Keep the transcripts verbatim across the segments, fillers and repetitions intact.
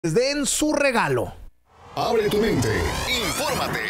Den su regalo. Abre tu mente. Infórmate.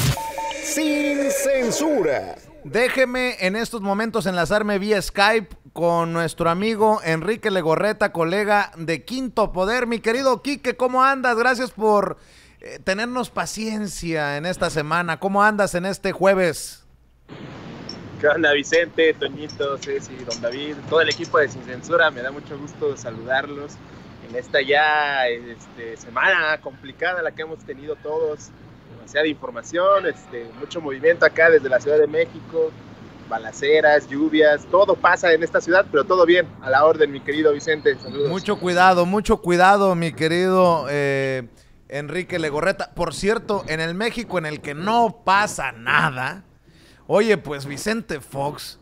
Sin censura. Déjeme en estos momentos enlazarme vía Skype con nuestro amigo Enrique Legorreta, colega de Quinto Poder. Mi querido Quique, ¿cómo andas? Gracias por eh, tenernos paciencia en esta semana. ¿Cómo andas en este jueves? ¿Qué onda, Vicente, Toñito, Ceci, Don David, todo el equipo de Sin Censura? Me da mucho gusto saludarlos en esta ya este, semana complicada la que hemos tenido todos. Demasiada información, este, mucho movimiento acá desde la Ciudad de México, balaceras, lluvias, todo pasa en esta ciudad, pero todo bien, a la orden, mi querido Vicente. Saludos. Mucho cuidado, mucho cuidado, mi querido eh, Enrique Legorreta. Por cierto, en el México en el que no pasa nada, oye, pues Vicente Fox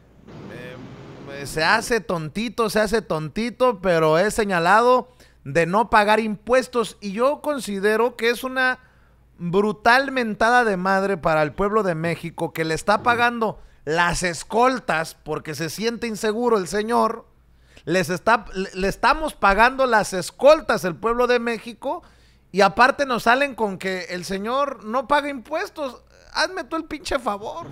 eh, se hace tontito, se hace tontito, pero es señalado de no pagar impuestos. Y yo considero que es una brutal mentada de madre para el pueblo de México, que le está pagando las escoltas porque se siente inseguro el señor. Les está, le, le estamos pagando las escoltas el pueblo de México y aparte nos salen con que el señor no paga impuestos. Hazme tú el pinche favor.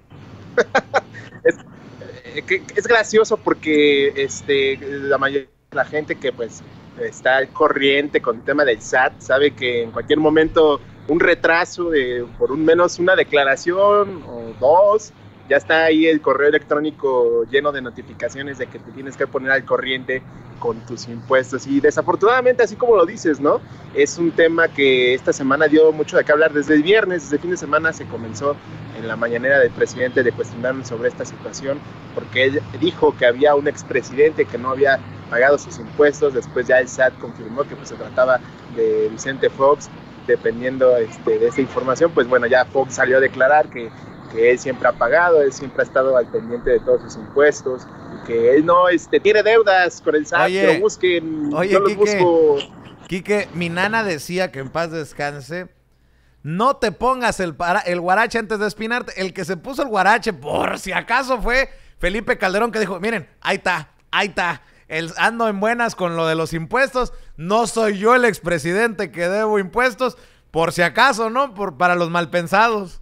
es, eh, es gracioso porque este, la mayoría de la gente que pues está al corriente con el tema del S A T sabe que en cualquier momento un retraso de por un menos una declaración o dos, ya está ahí el correo electrónico lleno de notificaciones de que te tienes que poner al corriente con tus impuestos. Y desafortunadamente, así como lo dices, ¿no? Es un tema que esta semana dio mucho de qué hablar. Desde el viernes, desde el fin de semana se comenzó en la mañanera del presidente de cuestionarnos sobre esta situación, porque él dijo que había un expresidente que no había pagado sus impuestos. Después ya el S A T confirmó que pues, se trataba de Vicente Fox. Dependiendo este, de esta información, pues bueno, ya Fox salió a declarar que, que él siempre ha pagado, él siempre ha estado al pendiente de todos sus impuestos, y que él no este, tiene deudas con el S A T, oye, que lo busquen, oye, yo los Quique, busco. Quique, mi nana decía que en paz descanse, no te pongas el, para, el guarache antes de espinarte. El que se puso el guarache, por si acaso, fue Felipe Calderón, que dijo, miren, ahí está, ahí está. El, ando en buenas con lo de los impuestos, no soy yo el expresidente que debo impuestos, por si acaso, ¿no? Por, para los malpensados.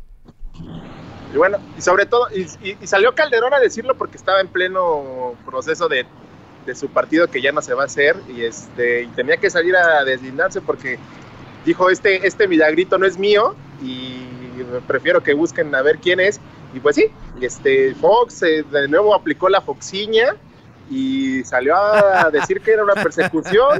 Y bueno, y sobre todo, y, y, y salió Calderón a decirlo porque estaba en pleno proceso de, de su partido que ya no se va a hacer, y, este, y tenía que salir a deslindarse porque dijo, este, este milagrito no es mío, y prefiero que busquen a ver quién es, y pues sí, este, Fox eh, de nuevo aplicó la foxiña, y salió a decir que era una persecución,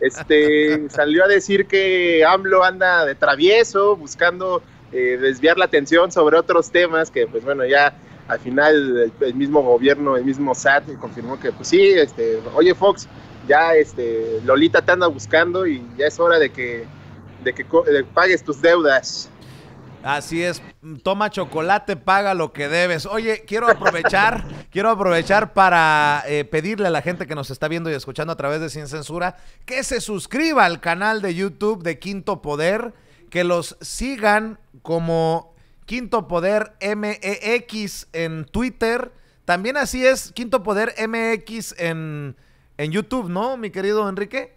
este, salió a decir que AMLO anda de travieso, buscando eh, desviar la atención sobre otros temas, que pues bueno, ya al final el, el mismo gobierno, el mismo S A T confirmó que pues sí, este, oye Fox, ya este, Lolita te anda buscando y ya es hora de que, de que de pagues tus deudas. Así es, toma chocolate, paga lo que debes. Oye, quiero aprovechar, quiero aprovechar para eh, pedirle a la gente que nos está viendo y escuchando a través de Sin Censura que se suscriba al canal de YouTube de Quinto Poder, que los sigan como Quinto Poder M E X en Twitter. También así es, Quinto Poder M X en, en YouTube, ¿no, mi querido Enrique?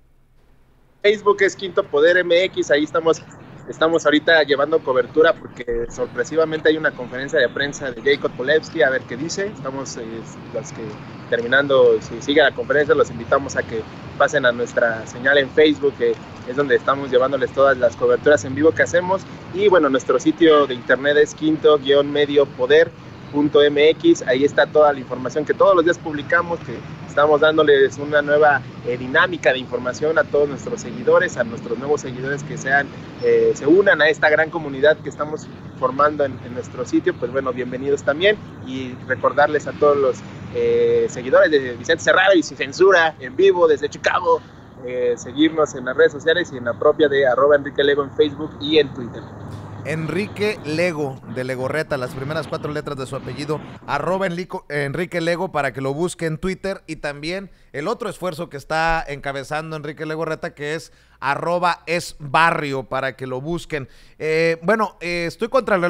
Facebook es Quinto Poder M X, ahí estamos... Estamos ahorita llevando cobertura porque sorpresivamente hay una conferencia de prensa de Jacob Polewski, a ver qué dice. Estamos eh, los que terminando, si sigue la conferencia, los invitamos a que pasen a nuestra señal en Facebook, que es donde estamos llevándoles todas las coberturas en vivo que hacemos. Y bueno, nuestro sitio de internet es quinto medio poder punto m x, ahí está toda la información que todos los días publicamos, que estamos dándoles una nueva eh, dinámica de información a todos nuestros seguidores, a nuestros nuevos seguidores que sean, eh, se unan a esta gran comunidad que estamos formando en, en nuestro sitio. Pues bueno, bienvenidos también, y recordarles a todos los eh, seguidores de Vicente Serrano y Sin Censura en vivo desde Chicago, eh, seguirnos en las redes sociales y en la propia de arroba Enrique Lego en Facebook y en Twitter. Enrique Lego de Legorreta, las primeras cuatro letras de su apellido, arroba Enrico, Enrique Lego, para que lo busque en Twitter. Y también el otro esfuerzo que está encabezando Enrique Legorreta, que es arroba es barrio, para que lo busquen. Eh, bueno, eh, estoy contra el